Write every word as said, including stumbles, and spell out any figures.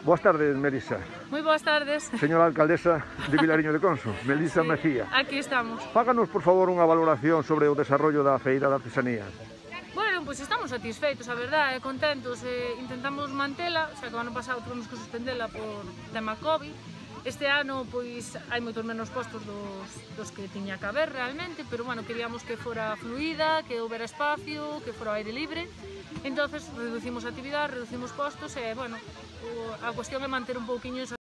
Boas tardes, Melisa. Moi boas tardes. Señora alcaldesa de Vilariño de Conso, Melisa Sí, Mejía. aquí estamos. Fáganos, por favor, unha valoración sobre o desarrollo da Feira de Artesanías. Bueno, pois pues estamos satisfeitos, a verdade, contentos. Eh, intentamos mantela, xa que o ano pasado tuvemos que suspendela por tema COVID. Este ano, pois, hai moitos menos postos dos, dos que tiña que haber realmente, pero, bueno, queríamos que fora fluida, que houbera espacio, que fora aire libre. Entonces, reducimos a actividade, reducimos postos e, bueno, a cuestión é manter un pouquiño esa